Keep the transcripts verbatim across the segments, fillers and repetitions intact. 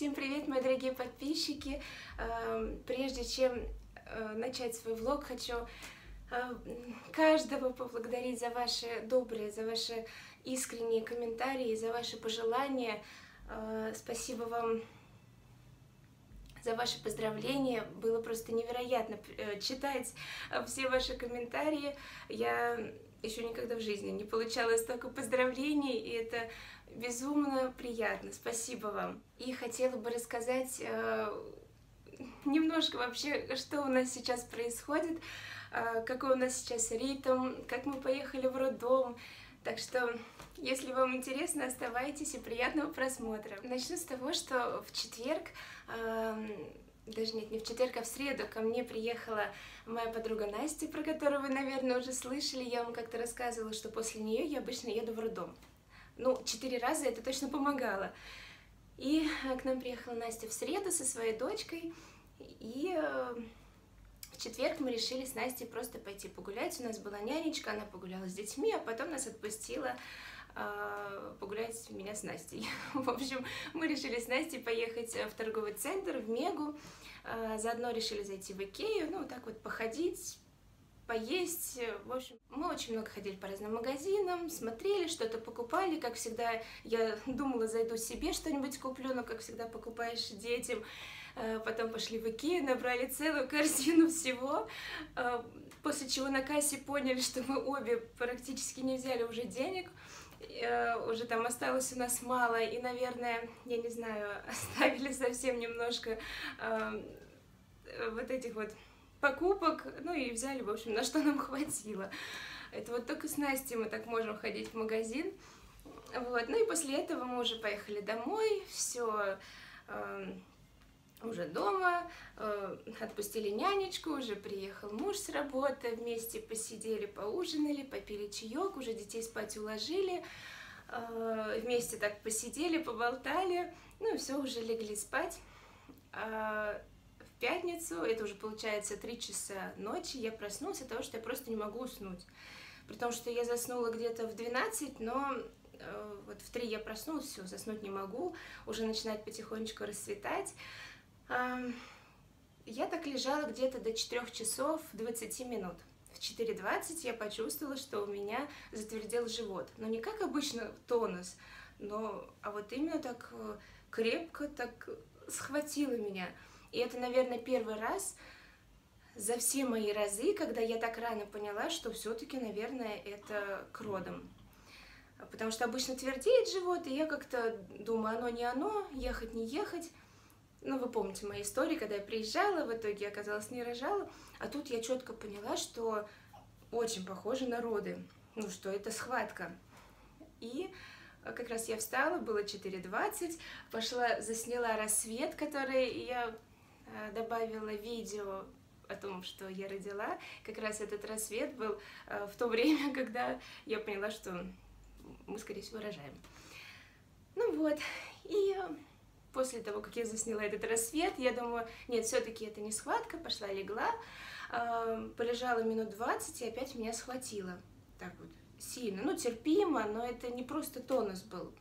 Всем привет, мои дорогие подписчики! Прежде чем начать свой влог, хочу каждого поблагодарить за ваши добрые, за ваши искренние комментарии, за ваши пожелания. Спасибо вам за ваши поздравления. Было просто невероятно читать все ваши комментарии. Я еще никогда в жизни не получала столько поздравлений, и это безумно приятно. Спасибо вам. И хотела бы рассказать э, немножко вообще, что у нас сейчас происходит, э, какой у нас сейчас ритм, как мы поехали в роддом. Так что, если вам интересно, оставайтесь и приятного просмотра. Начну с того, что в четверг, э, даже нет, не в четверг, а в среду ко мне приехала моя подруга Настя, про которую вы, наверное, уже слышали. Я вам как-то рассказывала, что после нее я обычно еду в роддом. Ну, четыре раза это точно помогало. И к нам приехала Настя в среду со своей дочкой, и в четверг мы решили с Настей просто пойти погулять. У нас была нянечка, она погуляла с детьми, а потом нас отпустила э, погулять меня с Настей. В общем, мы решили с Настей поехать в торговый центр, в Мегу, э, заодно решили зайти в Икею, ну, так вот походить, поесть. В общем, мы очень много ходили по разным магазинам, смотрели, что-то покупали. Как всегда, я думала, зайду себе что-нибудь куплю, но, как всегда, покупаешь детям. Потом пошли в Икею, набрали целую корзину всего, после чего на кассе поняли, что мы обе практически не взяли уже денег. Уже там осталось у нас мало, и, наверное, я не знаю, оставили совсем немножко вот этих вот покупок, ну и взяли, в общем, на что нам хватило. Это вот только с Настей мы так можем ходить в магазин. Вот. Ну и после этого мы уже поехали домой, все э, уже дома, э, отпустили нянечку, уже приехал муж с работы, вместе посидели, поужинали, попили чаек, уже детей спать уложили, э, вместе так посидели, поболтали, ну и все, уже легли спать. В пятницу, это уже получается три часа ночи, я проснулась от того, что я просто не могу уснуть. При том, что я заснула где-то в двенадцать, но э, вот в три я проснулась, все, заснуть не могу, уже начинает потихонечку расцветать. Э, я так лежала где-то до четырёх часов двадцати минут. В четыре двадцать я почувствовала, что у меня затвердел живот. Но не как обычно тонус, но а вот именно так крепко так схватило меня. И это, наверное, первый раз за все мои разы, когда я так рано поняла, что все-таки, наверное, это к родам. Потому что обычно твердеет живот, и я как-то думаю, оно не оно, ехать не ехать. Ну, вы помните мои истории, когда я приезжала, в итоге оказалось не рожала. А тут я четко поняла, что очень похоже на роды, ну, что это схватка. И как раз я встала, было четыре двадцать, пошла, засняла рассвет, который я добавила видео о том, что я родила. Как раз этот рассвет был в то время, когда я поняла, что мы, скорее всего, рожаем. Ну вот, и после того, как я засняла этот рассвет, я думаю, нет, все-таки это не схватка, пошла легла, полежала минут двадцать, и опять меня схватило. Так вот, сильно, ну, терпимо, но это не просто тонус был.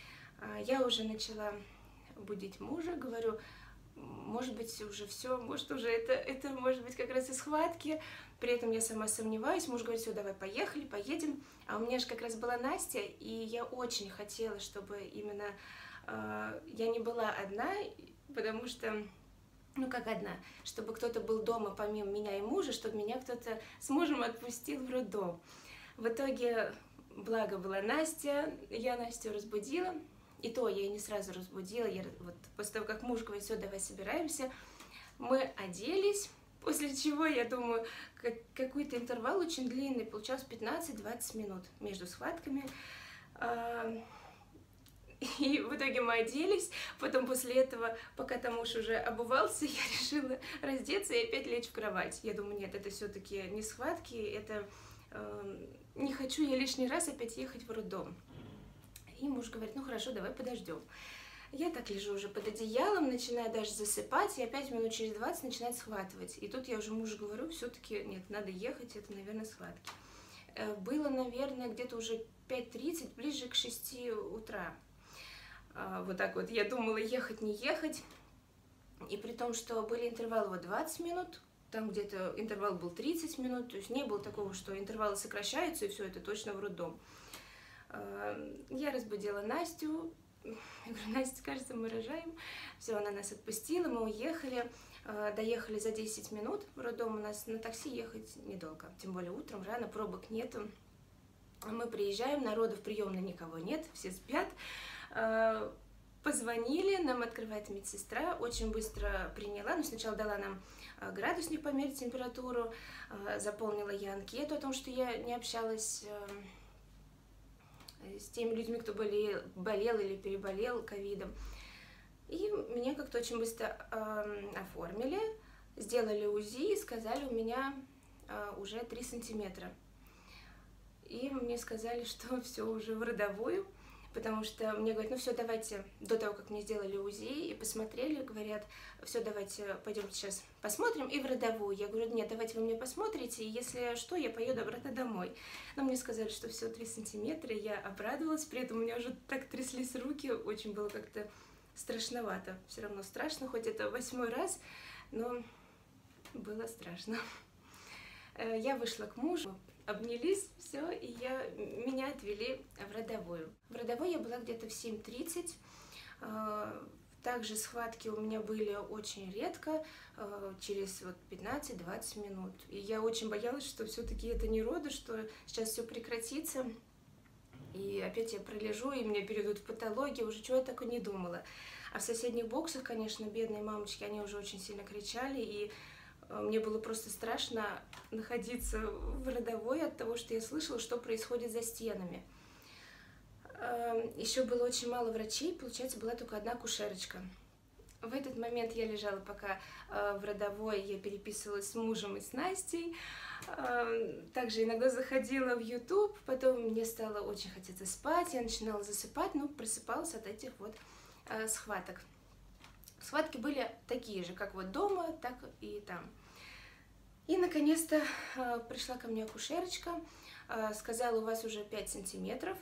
Я уже начала будить мужа, говорю, может быть, уже все, может, уже это, это может быть как раз и схватки. При этом я сама сомневаюсь. Муж говорит, все, давай, поехали, поедем. А у меня же как раз была Настя, и я очень хотела, чтобы именно э, я не была одна, потому что, ну как одна, чтобы кто-то был дома помимо меня и мужа, чтобы меня кто-то с мужем отпустил в роддом. В итоге, благо была Настя, я Настю разбудила. И то я ее не сразу разбудила, я вот после того, как муж говорит, все, давай собираемся, мы оделись, после чего, я думаю, как, какой-то интервал очень длинный, получалось пятнадцать-двадцать минут между схватками. И в итоге мы оделись, потом после этого, пока там муж уже обувался, я решила раздеться и опять лечь в кровать. Я думаю, нет, это все-таки не схватки, это э, не хочу я лишний раз опять ехать в роддом. И муж говорит, ну хорошо, давай подождем. Я так лежу уже под одеялом, начинаю даже засыпать, и опять минут через двадцать начинает схватывать. И тут я уже мужу говорю, все-таки нет, надо ехать, это, наверное, схватки. Было, наверное, где-то уже пять тридцать, ближе к шести утра. Вот так вот я думала, ехать, не ехать. И при том, что были интервалы вот двадцать минут, там где-то интервал был тридцать минут, то есть не было такого, что интервалы сокращаются, и все, это точно в роддом. Я разбудила Настю, я говорю: Настя, кажется, мы рожаем. Все, она нас отпустила, мы уехали, доехали за десять минут в роддом, у нас на такси ехать недолго, тем более утром, рано, пробок нету. Мы приезжаем, народу в приемной никого нет, все спят. Позвонили, нам открывает медсестра, очень быстро приняла, но сначала дала нам градусник померить температуру, заполнила я анкету о том, что я не общалась с теми людьми, кто болел, болел или переболел ковидом. И меня как-то очень быстро оформили, сделали УЗИ и сказали, у меня уже три сантиметра. И мне сказали, что все уже в родовую, потому что мне говорят: ну все, давайте, до того, как мне сделали УЗИ и посмотрели, говорят: все, давайте пойдем сейчас посмотрим и в родовую. Я говорю: нет, давайте вы мне посмотрите, и если что, я поеду обратно домой. Но мне сказали, что все, три сантиметра, я обрадовалась, при этом у меня уже так тряслись руки, очень было как-то страшновато. Все равно страшно, хоть это восьмой раз, но было страшно. Я вышла к мужу, обнялись, все, и я, меня отвели в родовую. В родовой я была где-то в семь тридцать. Также схватки у меня были очень редко, через вот пятнадцать-двадцать минут. И я очень боялась, что все-таки это не роды, что сейчас все прекратится. И опять я пролежу, и меня перейдут в патологию, уже чего я так и не думала. А в соседних боксах, конечно, бедные мамочки, они уже очень сильно кричали, и мне было просто страшно находиться в родовой от того, что я слышала, что происходит за стенами. Еще было очень мало врачей, получается, была только одна акушерочка. В этот момент я лежала пока в родовой, я переписывалась с мужем и с Настей. Также иногда заходила в YouTube, потом мне стало очень хотеться спать, я начинала засыпать, но просыпалась от этих вот схваток. Схватки были такие же, как вот дома, так и там. И, наконец-то, пришла ко мне акушерочка, сказала: у вас уже пять сантиметров.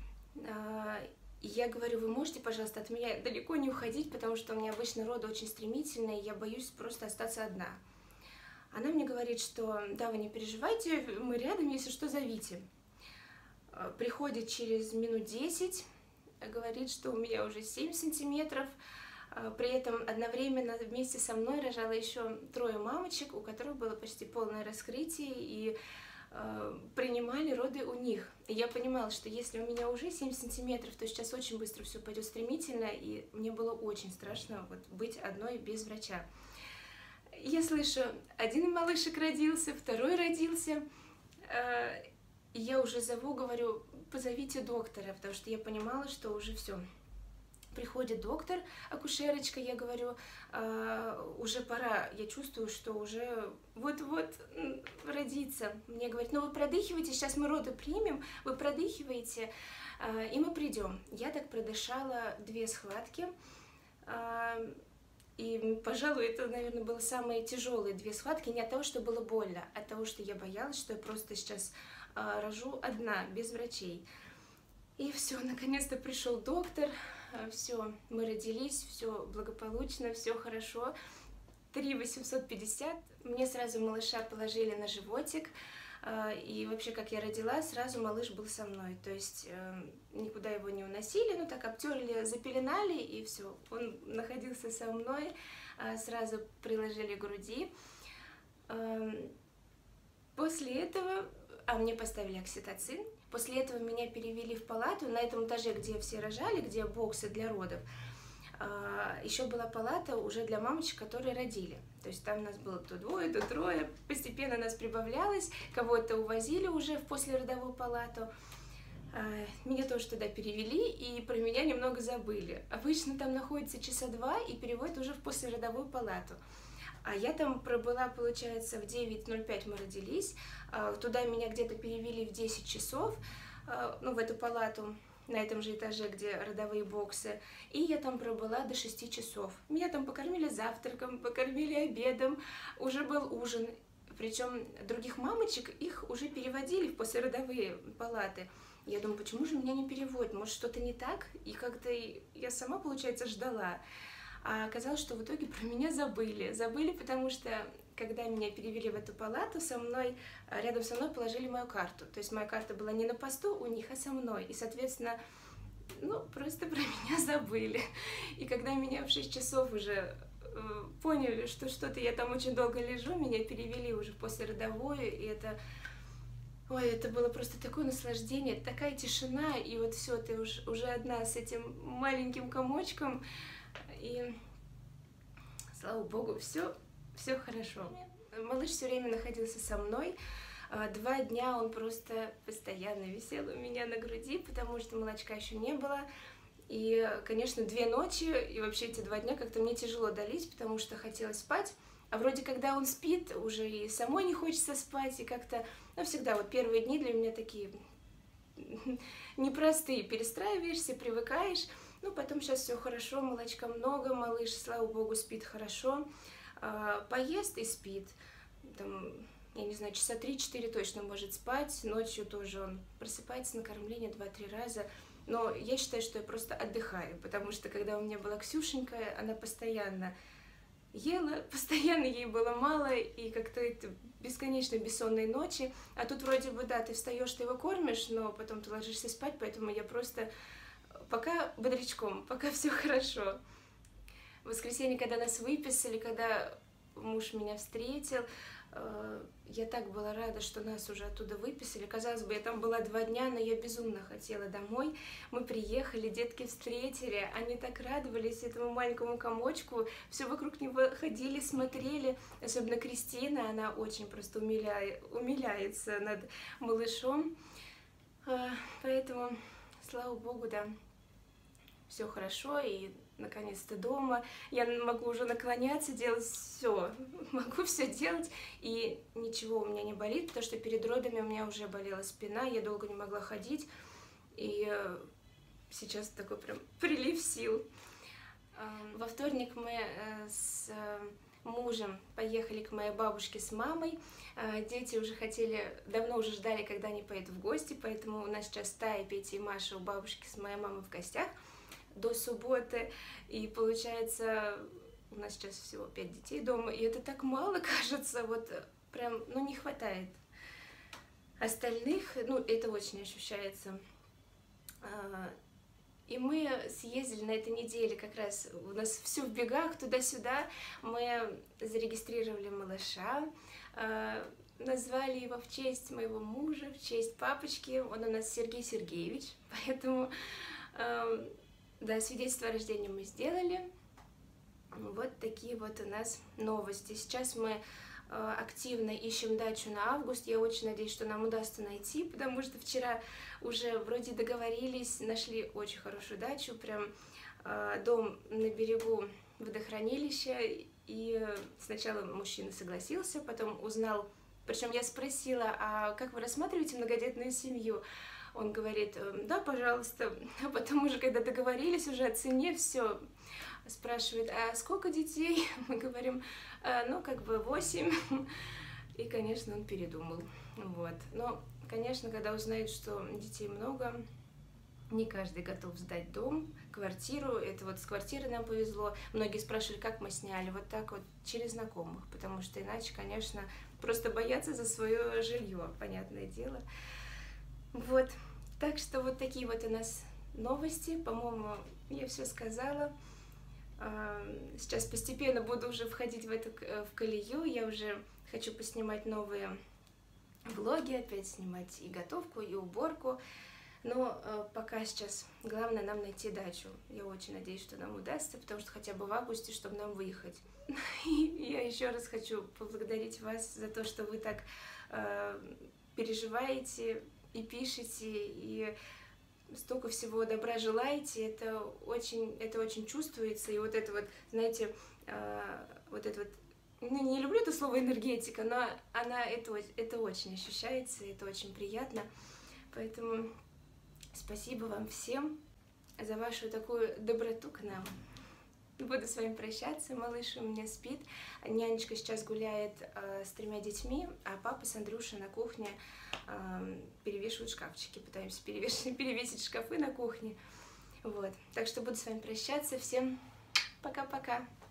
И я говорю: вы можете, пожалуйста, от меня далеко не уходить, потому что у меня обычно роды очень стремительные, и я боюсь просто остаться одна. Она мне говорит, что да, вы не переживайте, мы рядом, если что, зовите. Приходит через минут десять, говорит, что у меня уже семь сантиметров. При этом одновременно вместе со мной рожало еще трое мамочек, у которых было почти полное раскрытие, и э, принимали роды у них. И я понимала, что если у меня уже семь сантиметров, то сейчас очень быстро все пойдет стремительно, и мне было очень страшно вот, быть одной без врача. Я слышу, один малышек родился, второй родился, э, и я уже зову, говорю: позовите доктора, потому что я понимала, что уже все. Приходит доктор, акушерочка, я говорю: э, уже пора, я чувствую, что уже вот-вот родится. Мне говорит: ну вы продыхиваете, сейчас мы роды примем, вы продыхиваете, э, и мы придем. Я так продышала две схватки, э, и, пожалуй, это, наверное, было самые тяжелые две схватки, не от того, что было больно, а от того, что я боялась, что я просто сейчас э, рожу одна, без врачей. И все, наконец-то пришел доктор. Все, мы родились, все благополучно, все хорошо. три восемьсот пятьдесят. Мне сразу малыша положили на животик. И вообще, как я родила, сразу малыш был со мной. То есть никуда его не уносили, ну так обтерли, запеленали, и все. Он находился со мной, сразу приложили к груди. После этого... А мне поставили окситоцин. После этого меня перевели в палату на этом этаже, где все рожали, где боксы для родов. Еще была палата уже для мамочек, которые родили. То есть там нас было то двое, то трое. Постепенно нас прибавлялось. Кого-то увозили уже в послеродовую палату. Меня тоже туда перевели, и про меня немного забыли. Обычно там находится часа два и переводят уже в послеродовую палату. А я там пробыла, получается, в девять ноль пять мы родились, туда меня где-то перевели в десять часов, ну, в эту палату, на этом же этаже, где родовые боксы, и я там пробыла до шести часов. Меня там покормили завтраком, покормили обедом, уже был ужин, причем других мамочек их уже переводили в послеродовые палаты. Я думаю, почему же меня не переводят? Может, что-то не так? И как-то я сама, получается, ждала. А оказалось, что в итоге про меня забыли. Забыли, потому что, когда меня перевели в эту палату, со мной, рядом со мной положили мою карту. То есть моя карта была не на посту у них, а со мной. И, соответственно, ну, просто про меня забыли. И когда меня в шесть часов уже э, поняли, что что-то я там очень долго лежу, меня перевели уже после родовой, и это... Ой, это было просто такое наслаждение, такая тишина, и вот все, ты уж, уже одна с этим маленьким комочком, и слава богу, все, все хорошо. Малыш все время находился со мной. Два дня он просто постоянно висел у меня на груди, потому что молочка еще не было. И, конечно, две ночи, и вообще эти два дня как-то мне тяжело дались, потому что хотелось спать. А вроде когда он спит, уже и самой не хочется спать, и как-то, ну, всегда вот первые дни для меня такие непростые. Перестраиваешься, привыкаешь. Ну, потом сейчас все хорошо, молочка много, малыш, слава богу, спит хорошо. Поест и спит. Там, я не знаю, часа три-четыре точно может спать. Ночью тоже он просыпается на кормление два-три раза. Но я считаю, что я просто отдыхаю, потому что когда у меня была Ксюшенька, она постоянно ела, постоянно ей было мало, и как-то это бесконечно бессонные ночи. А тут вроде бы, да, ты встаешь, ты его кормишь, но потом ты ложишься спать, поэтому я просто пока бодрячком, пока все хорошо. В воскресенье, когда нас выписали, когда муж меня встретил, я так была рада, что нас уже оттуда выписали. Казалось бы, я там была два дня, но я безумно хотела домой. Мы приехали, детки встретили, они так радовались этому маленькому комочку, все вокруг него ходили, смотрели. Особенно Кристина, она очень просто умиляет, умиляется над малышом. Поэтому, слава богу, да, все хорошо, и наконец-то дома. Я могу уже наклоняться, делать все, могу все делать, и ничего у меня не болит, потому что перед родами у меня уже болела спина, я долго не могла ходить, и сейчас такой прям прилив сил. Во вторник мы с мужем поехали к моей бабушке с мамой. Дети уже хотели, давно уже ждали, когда они поедут в гости, поэтому у нас сейчас Тая, Петя и Маша у бабушки с моей мамой в гостях до субботы, и получается, у нас сейчас всего пять детей дома, и это так мало, кажется, вот прям, ну, не хватает остальных, ну, это очень ощущается. И мы съездили на этой неделе, как раз у нас все в бегах, туда-сюда, мы зарегистрировали малыша, назвали его в честь моего мужа, в честь папочки, он у нас Сергей Сергеевич, поэтому... Да, свидетельство о рождении мы сделали. Вот такие вот у нас новости. Сейчас мы э, активно ищем дачу на август. Я очень надеюсь, что нам удастся найти, потому что вчера уже вроде договорились, нашли очень хорошую дачу. Прям э, дом на берегу водохранилища. И сначала мужчина согласился, потом узнал, причем я спросила, а как вы рассматриваете многодетную семью? Он говорит, да, пожалуйста. А потом уже, когда договорились уже о цене, все, спрашивает, а сколько детей? Мы говорим, ну, как бы восемь. И, конечно, он передумал. Вот. Но, конечно, когда узнают, что детей много, не каждый готов сдать дом, квартиру. Это вот с квартирой нам повезло. Многие спрашивали, как мы сняли. Вот так вот, через знакомых. Потому что иначе, конечно, просто боятся за свое жилье, понятное дело. Вот, так что вот такие вот у нас новости, по-моему, я все сказала. Сейчас постепенно буду уже входить в эту в колею, я уже хочу поснимать новые влоги, опять снимать и готовку, и уборку, но пока сейчас главное нам найти дачу. Я очень надеюсь, что нам удастся, потому что хотя бы в августе, чтобы нам выехать. И я еще раз хочу поблагодарить вас за то, что вы так переживаете, и пишете, и столько всего добра желаете, это очень, это очень чувствуется, и вот это вот, знаете, э, вот это вот, ну, не люблю это слово энергетика, но она, это, это очень ощущается, это очень приятно, поэтому спасибо вам всем за вашу такую доброту к нам. Буду с вами прощаться. Малыш у меня спит. Нянечка сейчас гуляет э, с тремя детьми, а папа с Андрюшей на кухне э, перевешивают шкафчики. Пытаемся перевешивать, перевесить шкафы на кухне. Вот. Так что буду с вами прощаться. Всем пока-пока.